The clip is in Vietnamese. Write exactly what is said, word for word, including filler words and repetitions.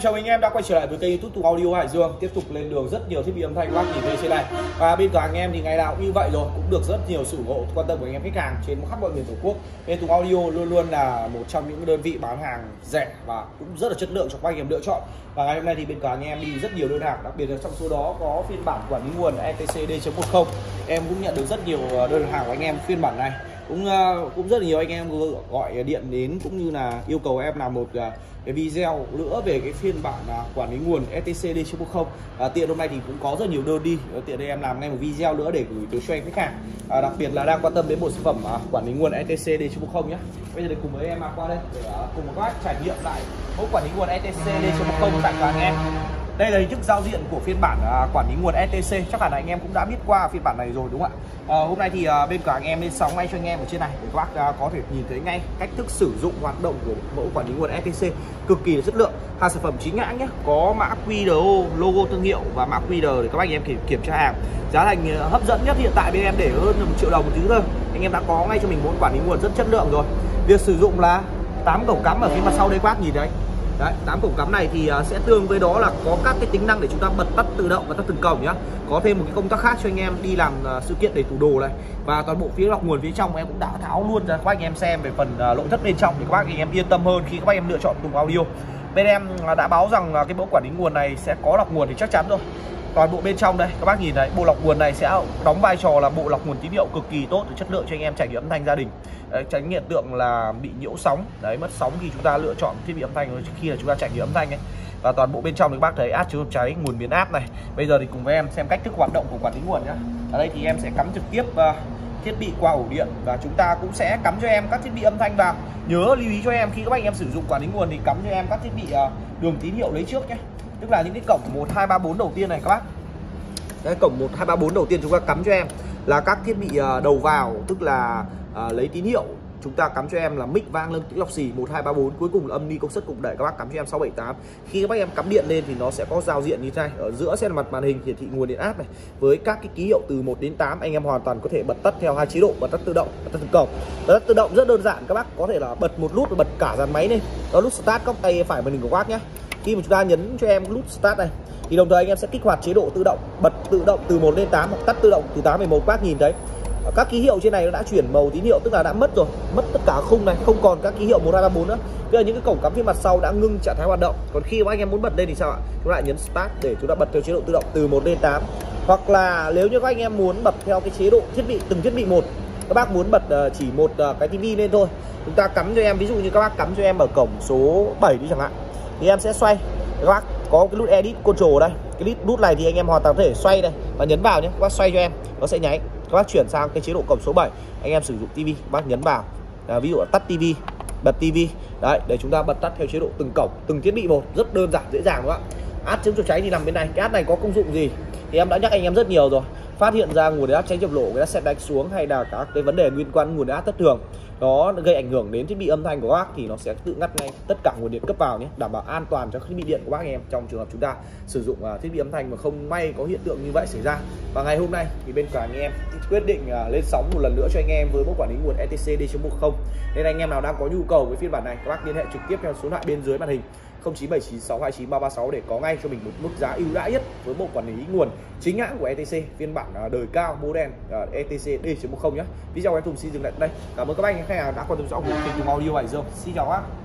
Chào anh em đã quay trở lại với kênh YouTube Tùng Audio Hải Dương, tiếp tục lên đường rất nhiều thiết bị âm thanh các bác nhìn thấy trên này. Và bên cả anh em thì ngày nào cũng như vậy rồi, cũng được rất nhiều sự ủng hộ quan tâm của anh em khách hàng trên khắp mọi miền Tổ quốc. Bên Tùng Audio luôn luôn là một trong những đơn vị bán hàng rẻ và cũng rất là chất lượng cho các anh em lựa chọn. Và ngày hôm nay thì bên cả anh em đi rất nhiều đơn hàng, đặc biệt là trong số đó có phiên bản quản lý nguồn E T C D chấm mười. Em cũng nhận được rất nhiều đơn hàng của anh em phiên bản này. Cũng cũng rất là nhiều anh em gọi điện đến cũng như là yêu cầu em làm một cái video nữa về cái phiên bản quản lý nguồn E T C D chấm mười. À, tiện hôm nay thì cũng có rất nhiều đơn đi, tiện đây em làm ngay một video nữa để gửi tới cho anh khách hàng, à, đặc biệt là đang quan tâm đến một sản phẩm à, quản lý nguồn E T C D chấm mười nhé. Bây giờ để cùng với em qua đây để uh, cùng các bác trải nghiệm lại mẫu quản lý nguồn E T C D chấm mười tại cửa hàng em. Đây là hình thức giao diện của phiên bản uh, quản lý nguồn E T C, chắc hẳn là anh em cũng đã biết qua phiên bản này rồi đúng không ạ? À, hôm nay thì uh, bên cửa hàng em lên sóng ngay cho anh em ở trên này để các bác uh, có thể nhìn thấy ngay cách thức sử dụng hoạt động của mẫu quản lý nguồn E T C, cực kỳ là chất lượng. Hàng sản phẩm chính hãng nhé, có mã Q R O, logo thương hiệu và mã Q R để các anh em kiểm kiểm tra hàng. Giá thành uh, hấp dẫn nhất hiện tại bên em để hơn một triệu đồng một thứ thôi. Anh em đã có ngay cho mình mẫu quản lý nguồn rất chất lượng rồi. Việc sử dụng là tám cổng cắm ở phía mặt sau đây các bác nhìn thấy. Đấy, tám cổng cắm này thì uh, sẽ tương với đó là có các cái tính năng để chúng ta bật tắt tự động và tắt từng cổng nhá. Có thêm một cái công tắc khác cho anh em đi làm uh, sự kiện để tủ đồ này. Và toàn bộ phía lọc nguồn phía trong em cũng đã tháo luôn ra các anh em xem về phần uh, nội thất bên trong để các bác anh em yên tâm hơn khi các bác em lựa chọn Tùng Audio. Bên em uh, đã báo rằng uh, cái mẫu quản lý nguồn này sẽ có lọc nguồn thì chắc chắn rồi. Toàn bộ bên trong đây các bác nhìn thấy, bộ lọc nguồn này sẽ đóng vai trò là bộ lọc nguồn tín hiệu cực kỳ tốt để chất lượng cho anh em trải nghiệm âm thanh gia đình. Đấy, tránh hiện tượng là bị nhiễu sóng, đấy, mất sóng khi chúng ta lựa chọn thiết bị âm thanh khi là chúng ta trải nghiệm âm thanh ấy. Và toàn bộ bên trong thì các bác thấy át chứa cháy, nguồn biến áp này. Bây giờ thì cùng với em xem cách thức hoạt động của quản lý nguồn nhá. Ở đây thì em sẽ cắm trực tiếp uh, thiết bị qua ổ điện và chúng ta cũng sẽ cắm cho em các thiết bị âm thanh vào. Nhớ lưu ý cho em khi các anh em sử dụng quản lý nguồn thì cắm cho em các thiết bị uh, đường tín hiệu lấy trước nhé. Tức là những cái cổng một hai ba bốn đầu tiên này các bác. Đấy, cổng một hai ba bốn đầu tiên chúng ta cắm cho em là các thiết bị uh, đầu vào, tức là uh, lấy tín hiệu. Chúng ta cắm cho em là mic vang lên tĩnh lọc xì một hai ba bốn, cuối cùng là âm ni công suất cục đẩy các bác cắm cho em sáu bảy tám. Khi các bác em cắm điện lên thì nó sẽ có giao diện như thế này. Ở giữa sẽ là mặt màn hình hiển thị nguồn điện áp này với các cái ký hiệu từ một đến tám. Anh em hoàn toàn có thể bật tắt theo hai chế độ, bật tắt tự động, bật tắt từng cổng. Bật tắt tự động rất đơn giản, các bác có thể là bật một nút và bật cả dàn máy lên. Đó nút start góc tay phải màn hình của các bác nhé. Khi mà chúng ta nhấn cho em nút start này thì đồng thời anh em sẽ kích hoạt chế độ tự động, bật tự động từ một lên tám hoặc tắt tự động từ tám đến mười một. Các bác nhìn thấy các ký hiệu trên này nó đã chuyển màu tín hiệu, tức là đã mất rồi, mất tất cả khung này, không còn các ký hiệu một hai ba bốn nữa. Bây giờ những cái cổng cắm phía mặt sau đã ngưng trạng thái hoạt động. Còn khi mà anh em muốn bật lên thì sao ạ? Chúng ta lại nhấn start để chúng ta bật theo chế độ tự động từ một lên tám. Hoặc là nếu như các anh em muốn bật theo cái chế độ thiết bị từng thiết bị một, các bác muốn bật chỉ một cái tivi lên thôi, chúng ta cắm cho em, ví dụ như các bác cắm cho em ở cổng số bảy đi chẳng hạn, thì em sẽ xoay. Các bác có cái nút edit control đây, cái nút này thì anh em hoàn toàn có thể xoay đây và nhấn vào nhé. Các bác xoay cho em nó sẽ nháy. Các bác chuyển sang cái chế độ cổng số bảy, anh em sử dụng tivi, các bác nhấn vào, à, ví dụ là tắt tivi, bật tivi đấy, để chúng ta bật tắt theo chế độ từng cổng từng thiết bị một, rất đơn giản dễ dàng đúng không ạ? Át chống chập cháy thì nằm bên này. Cái át này có công dụng gì thì em đã nhắc anh em rất nhiều rồi. Phát hiện ra nguồn áp cháy chập nổ, cái xét đánh xuống hay là các cái vấn đề liên quan nguồn áp thất thường nó gây ảnh hưởng đến thiết bị âm thanh của các bác thì nó sẽ tự ngắt ngay tất cả nguồn điện cấp vào nhé, đảm bảo an toàn cho thiết bị điện của bác anh em trong trường hợp chúng ta sử dụng uh, thiết bị âm thanh mà không may có hiện tượng như vậy xảy ra. Và ngày hôm nay thì bên cửa hàng anh em quyết định uh, lên sóng một lần nữa cho anh em với mẫu quản lý nguồn E T C D chấm mười. Nên anh em nào đang có nhu cầu với phiên bản này, các bác liên hệ trực tiếp theo số điện thoại bên dưới màn hình không chín bảy chín sáu hai chín ba ba sáu để có ngay cho mình một mức giá ưu đãi nhất với bộ quản lý nguồn chính hãng của E T C phiên bản đời cao model E T C D chấm mười nhé. Video của em Tùng xin dừng lại đây. Cảm ơn các anh khách hàng đã quan tâm rõ của kênh Tùng Audio Hải Dương. Xin chào các bác.